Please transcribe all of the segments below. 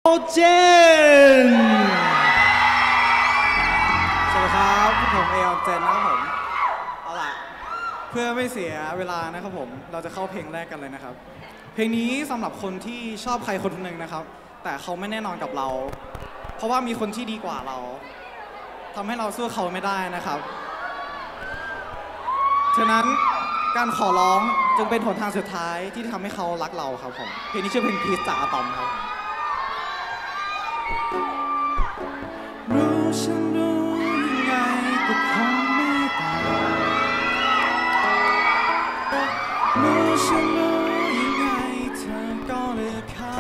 เจนสวัสดีครับผมเอลเจนนะครับผมเอาล่ะเพื่อไม่เสียเวลานะครับผมเราจะเข้าเพลงแรกกันเลยนะครับเพลงนี้สำหรับคนที่ชอบใครคนหนึ่งนะครับแต่เขาไม่แน่นอนกับเราเพราะว่ามีคนที่ดีกว่าเราทำให้เราสู้เขาไม่ได้นะครับฉะนั้นการขอร้องจึงเป็นหนทางสุดท้ายที่ทำให้เขารักเราครับผมเพลงนี้ชื่อเพลงพีซจากอะตอมครับรู้ฉันรู้ยังไงก็คงไม่ต่างรู้ฉันรู้ยังไงเธอก็เลือกเขา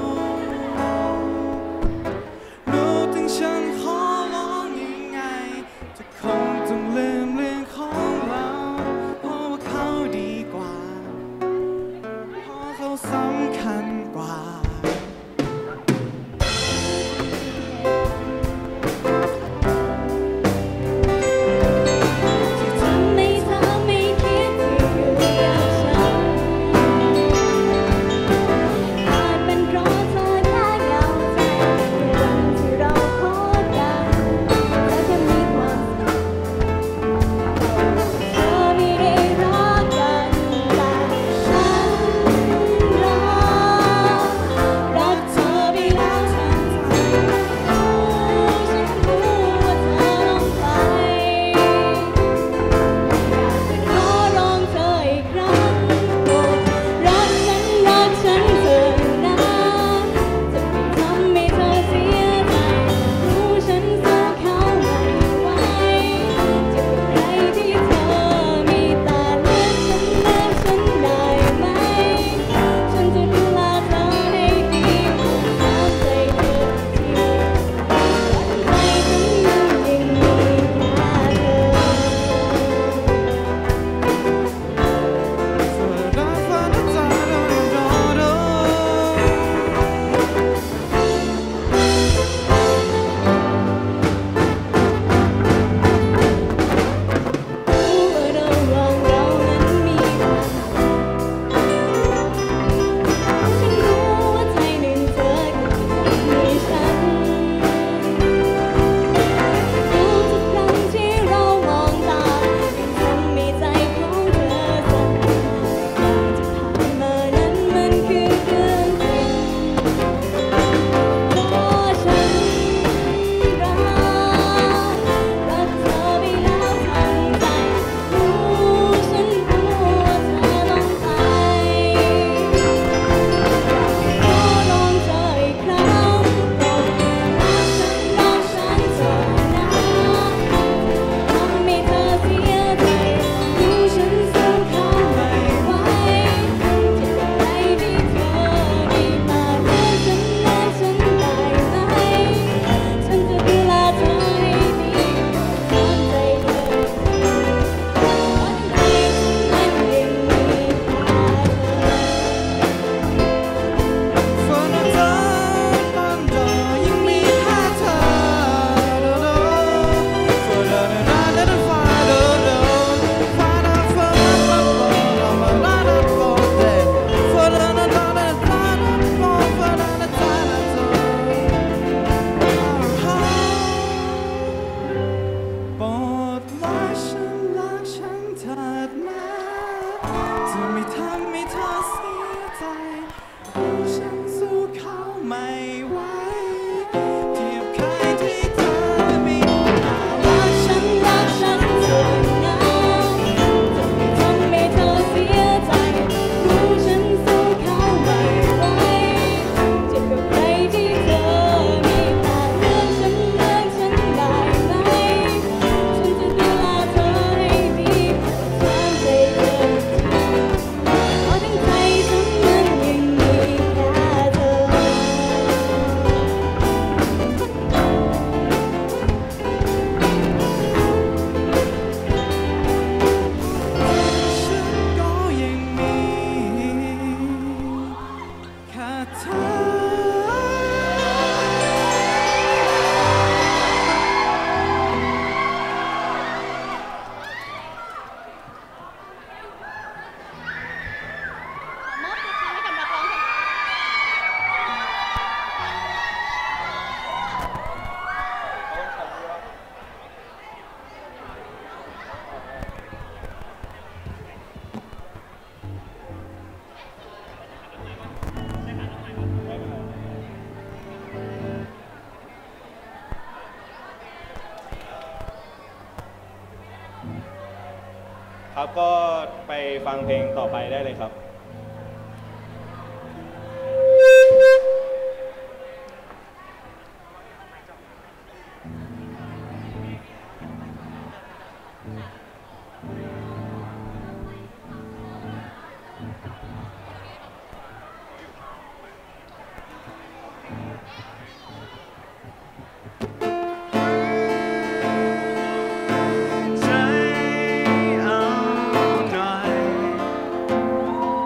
รู้ถึงฉันขอร้องยังไงจะคงต้องลืมเรื่องของเราเพราะว่าเขาดีกว่าเพราะเขาสำคัญกว่าครับก็ไปฟังเพลงต่อไปได้เลยครับใจเอาหน่อย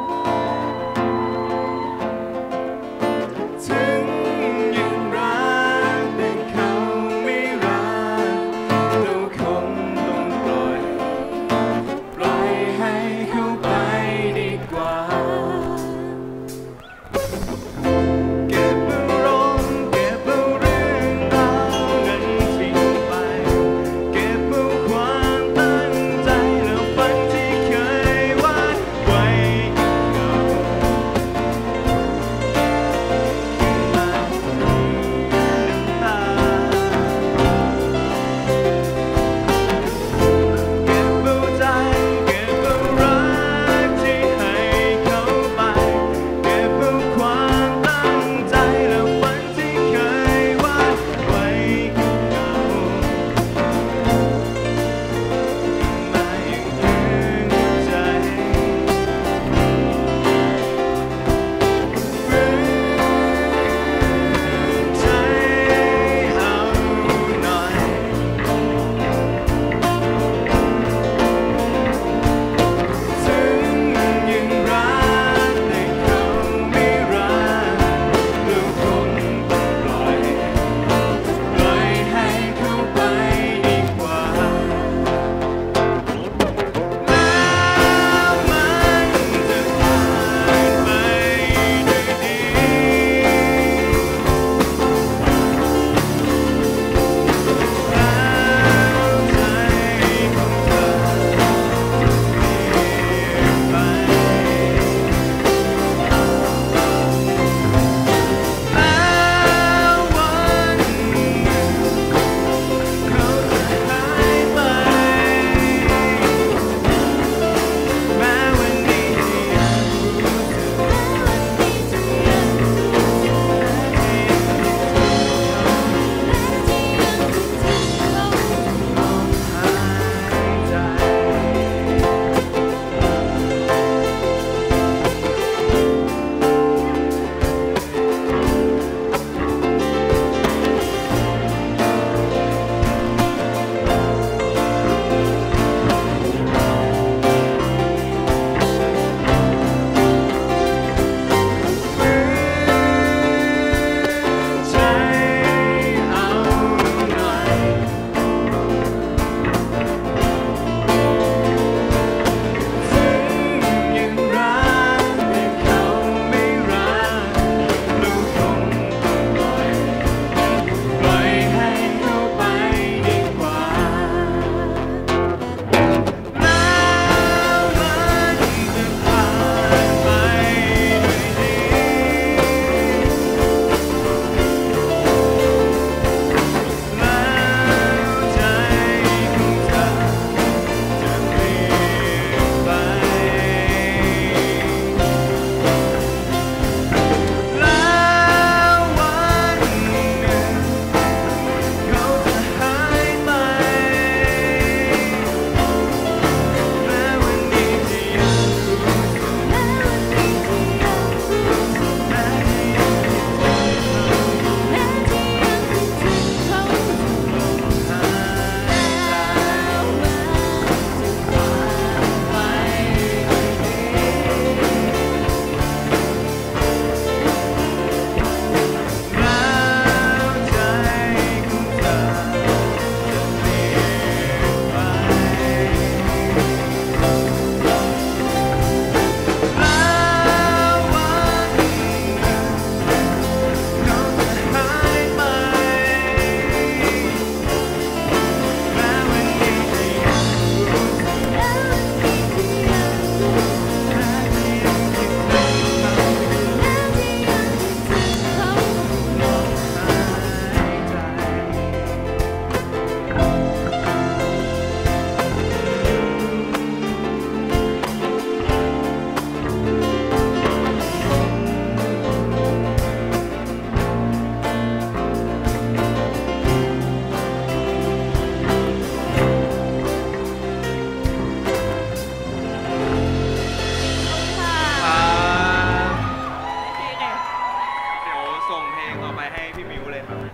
พี่มิวเลยครับ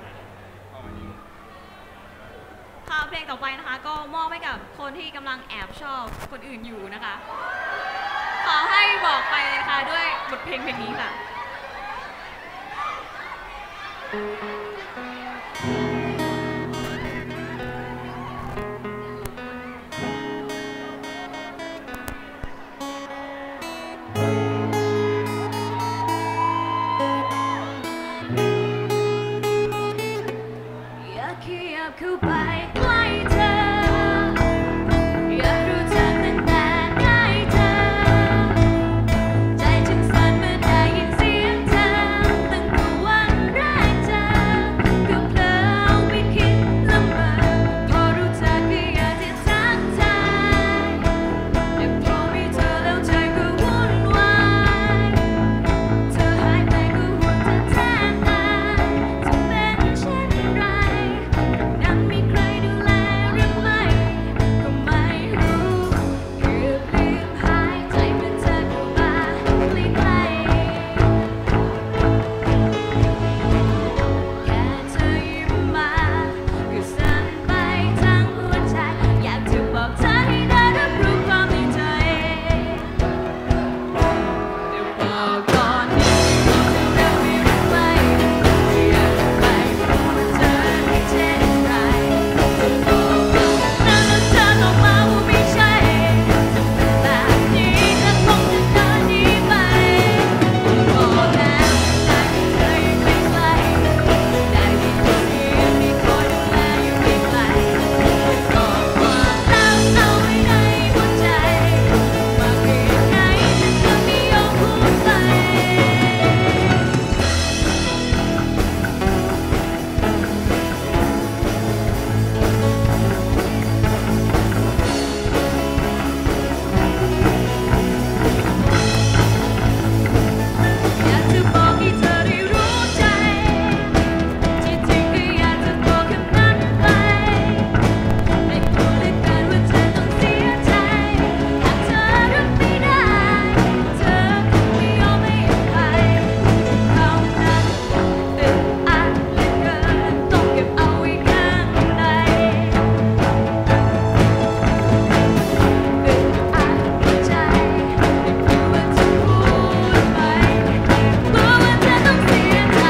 ค่ะเพลงต่อไปนะคะก็มอบให้กับคนที่กำลังแอบชอบคนอื่นอยู่นะคะ ขอให้บอกไปเลยค่ะด้วยบทเพลงนี้ค่ะอยากขยับเข้าไปใกล้เธออยากรู้จักตั้งแต่ได้เจอใจฉันสั่นเมื่อได้ยินเสียงเธอตั้งแต่วันแรกเจอก็เพลอไปคิดละเมอพอรู้จักก็อยากจะทักทายแต่พอมีเธอแล้วใจก็วุ่นวายเธอหายไปก็ห่วงเธอแทนตายจะเป็นเช่นไรนั้นมีใครดูแลหรือไม่ก็ไม่รู้เกือบลืมหายใจเมื่อเธอเข้ามาใกล้ๆแค่เธอยิ้มมาก็สั่นไปทั้งหัวใจอยากจะบอกเธอให้ได้รับรู้ความในใจแต่บอกก่อนที่จะเร็วไม่รู้ไปอยากไปรู้ว่าเธอไม่เช่นไรบอกก่อนนั้นแล้วเธอต้องมาว่าไม่ใช่แบบนี้เธอคงจะเดินหนีไปบอกแล้วได้เธออยู่ใกล้ๆได้ยินเสียงมีคนดูแลอยู่ไม่ไกลบอกความลับเอาไว้ในหัวใจว่าเพียงไหนฉันจะไม่ยอมพูดไป อยากจะบอกให้เธอได้รู้ใจที่จริงก็อยากจะบอกคำนั้นไปไม่กลัวเหลือเกินว่าเธอต้องเสียใจหากเธอรับไม่ได้เธอคงไม่ยอมให้อภัยคำนั้นอึดอัดเหลือเกินต้องเก็บเอาไว้ข้างในอึดอัดหัวใจไม่กลัวว่าจะพูดไปกลัวว่าเธอต้องเสียใจ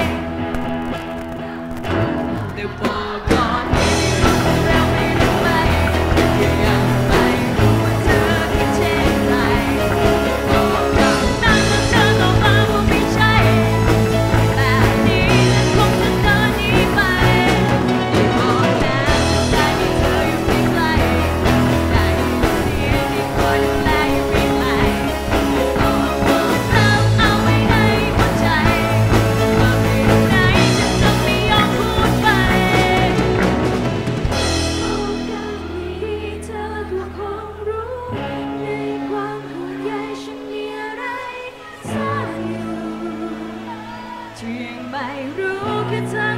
แต่บอกก่อนที่เราไม่ได้ไปแค่อยากไปรู้ว่าเธอคิดเช่นไรบอกก่อนนั้นแล้วเธอต้องมาว่าไม่ใช่แบบนี้และคงจะเดินหนีไปได้บอกแล้วได้มีเธออยู่ใกล้ๆได้ยินเสียงที่คอยดูแลอยู่ไม่ไกลบอกความลับเอาไว้ในหัวใจว่าเพียงไหนฉันจะไม่ยอมพูดไปโอกาสนี้เธอก็คงรู้ในความห่วงใยฉันมีอะไรซ่อนอยู่ที่ยังไม่รู้แค่เธอ